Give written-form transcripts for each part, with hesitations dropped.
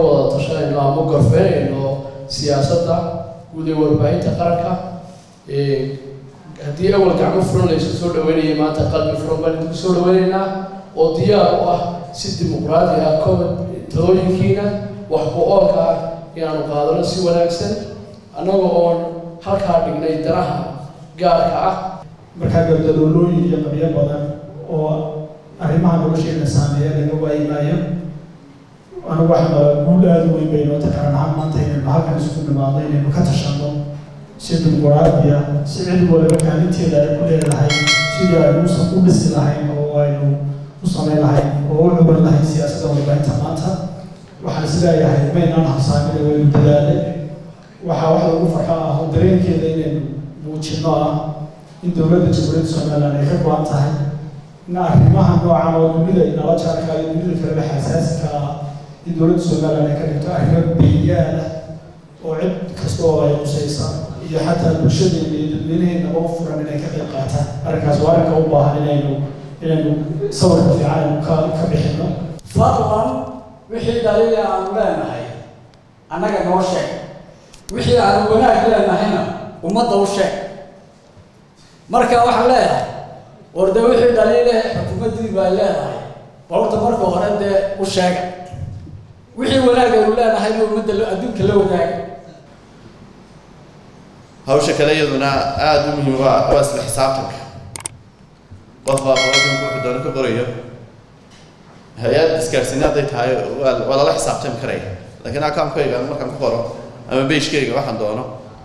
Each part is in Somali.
wada tashanayno ama gorfeynayno siyaasadda guud ee warbaahinta qaranka haddii awal gacmo furan la isku soo dhaweynayay maanta qalbi furan baan idinku soo dhaweynaynaa oo diyaar u ah si dimuqraadi ah talooyinkiina wax ku-oolka ah inaanu qaadano si wanaagsan annaga oon halkaa dhignay danaha gaarka ah markaa gabdaloolooyin iyo qabyo badan oo arrimaha nolosheena saameeya laga waayimaayo anigu waxaa guul aada u weyn bayno taqaan ahaan maanta inaynu halkan isku nimaadno inaynu ka tashanno si dimuqraadiya si cid waliba kaalinteeda ay ku leedahay sidii aynu u dhisi lahayn oo aynu u samayn lahayn oo u cuban lahayn siyaasadda warbaahinta maanta waxaan isleeyahay maynaan habsaamina waynu dadaalay waxaa wax lagu farxo ah oo dareenkeeda inaynu muujinno ah in dowladda jamhuuriyadda somaliland ay ka go-an tahay in arrimaha noocan oo dunida inala jaarka iyo dunida kaleba xasaasika ah in dowladda somaliland ay ka dhigto arrimo beeyaal ah oo cid kasta oo ay qusaysa iyo xataa bulshadeena iyo dadweynaheennaba u furan inay ka qayb qaataan arrinkaas waa arrinka u baahan inaynu sawirka fiican aynu ka bixinno fadlan wixii dhaliila aanu leenahay annaga noo sheeg wixii aanu wanaag leenahayna ummadda u sheeg marka waxaan leeyahay warda wixii dhaliile xukuumaddii baa leedahay balorta marka hore dee u sheega wixii wanaag aynu leenahayna ummadda adduunka la wadaaga hawsha kale iyaduna aada u muhiim waa isla xisaabtanka qofka wuxuu doono ka qorayo hay-ad isgaarsiin hadday tahay waa lala xisaabtami karaya laakiin account-kayga markaan ku qoro ama beishkayga waxaan doono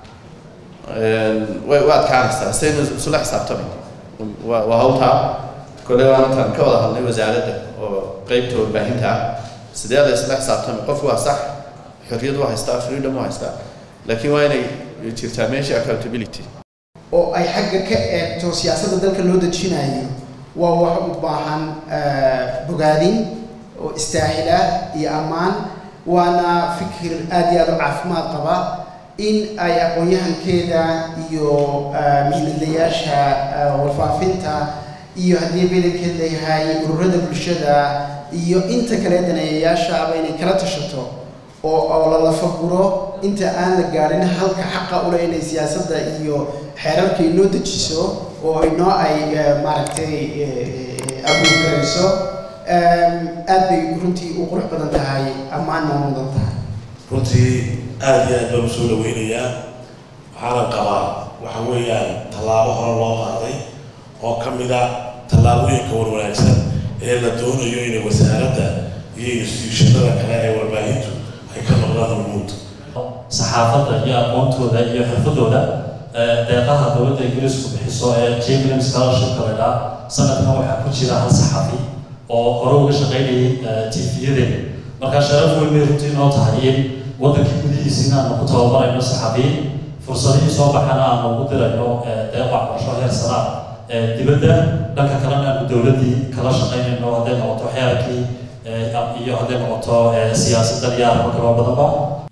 way adkaanaysaa saynu isula xisaabtamay waa hawtaa kole waan intaan ka wada hadlay wasaaradda oo qeybta warbaahinta ah sidee la isla xisaabtamay qofku waa sax xorriyad waa haystaa freedom waa haystaa laakiin waa inay jirtaa meesha accountability oo ay xagga ka eegto siyaasadda dalka loo dejinayo waa wax u baahan bogaadin oo istaahila iyo ammaan waana fikir aad iyo aad u caafimaad qaba in ay aqoon-yahankeeda iyo mihnadlayaasha warfaafinta iyo haddii bedelkeed leeyahay ururada bulshada iyo inta kale daneeyayaashaaba inay kala tashato oo la lafaguro inta aan la gaarin halka xaqa u leh inay siyaasadda iyo xeerarkay noo dejiso oo inoo ay maaragtay abuur garayso aad bay runtii u qurux badan tahay ammaanna mudan tahay runtii aad iyo aad baan usoo dhaweynayaa waxaana qabaa waxa weeyaan tallaabo hore loo qaaday oo ka mid ah tallaabooyinka warwanaagsan ee la doonayo inay wasaaradda iyo instituushanada kale ee warbaahintu ay ka noqdaan hormuud saxaafadda iyo aqoontooda iyo xirfadooda deeqaha dowladda ingiriisku bixiso ee Chamberlain Scholarship kalena sanadkan waxaa ku jira hal saxaafi oo hore uga shaqaynayay TV-yadeena marka sharaf weyn bay runtii noo tahay in waddanka gudihiisina aanu ku tababarayno saxaafiyiin fursadihii soo baxana aanu ugu dirayno deeq waxbarasho heer sare dibadda dhanka kalena aanu dowladdii kala shaqaynayno hadday noqoto xeerkii iyo hadday noqoto siyaasadda iyo arrimo kaloo badanba